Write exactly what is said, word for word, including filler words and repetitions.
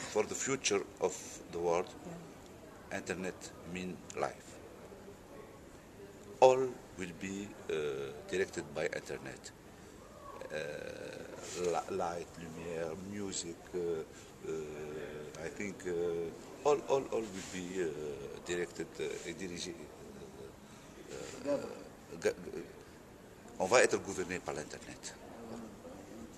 for the future of the world, yeah. Internet mean life. All will be uh, directed by internet. Uh, light, lumière, music. Uh, uh, I think uh, all, all, all will be uh, directed et dirigé. Euh, euh, on va être gouverné par l'internet.